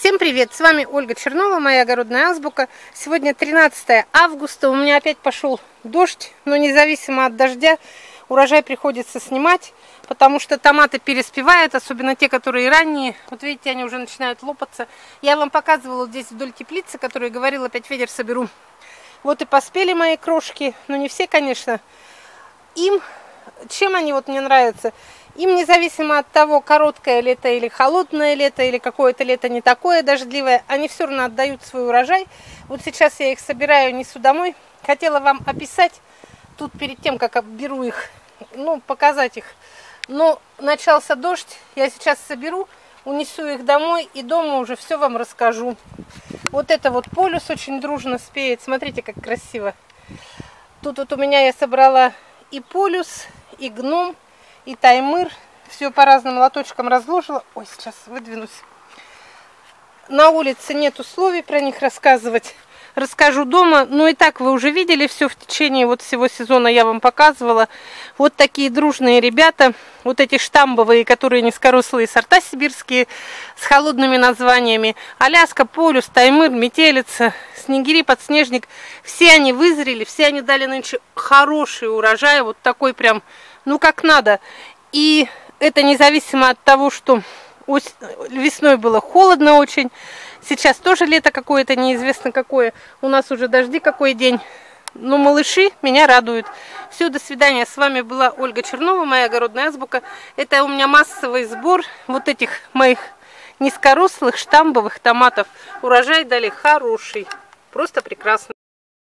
Всем привет! С вами Ольга Чернова, моя огородная азбука. Сегодня 13 августа, у меня опять пошел дождь, но независимо от дождя урожай приходится снимать, потому что томаты переспевают, особенно те, которые ранние. Вот видите, они уже начинают лопаться. Я вам показывала здесь вдоль теплицы, которую говорила, 5 ведер соберу. Вот и поспели мои крошки, но не все, конечно. Чем они мне нравятся? Им независимо от того, короткое лето или холодное лето, или какое-то лето не такое дождливое, они все равно отдают свой урожай. Вот сейчас я их собираю, несу домой. Хотела вам описать тут перед тем, как беру их, показать их. Но начался дождь, я сейчас соберу, унесу их домой и дома уже все вам расскажу. Вот это вот полюс очень дружно спеет, смотрите, как красиво. Тут вот у меня я собрала и полюс, и гном, и таймыр. Все по разным лоточкам разложила. Ой, сейчас выдвинусь. На улице нет условий про них рассказывать. Расскажу дома. Но и так вы уже видели все в течение всего сезона. Я вам показывала. Вот такие дружные ребята. Вот эти штамбовые, которые низкорослые сорта сибирские с холодными названиями. Аляска, полюс, таймыр, метелица, снегири, подснежник. Все они вызрели. Все они дали нынче хороший урожай. Вот такой прям, как надо. И это независимо от того, что весной было холодно очень. Сейчас тоже лето какое-то, неизвестно какое. У нас уже дожди какой день. Но малыши меня радуют. Все, до свидания. С вами была Ольга Чернова, моя огородная азбука. Это у меня массовый сбор вот этих моих низкорослых штамбовых томатов. Урожай дали хороший. Просто прекрасно.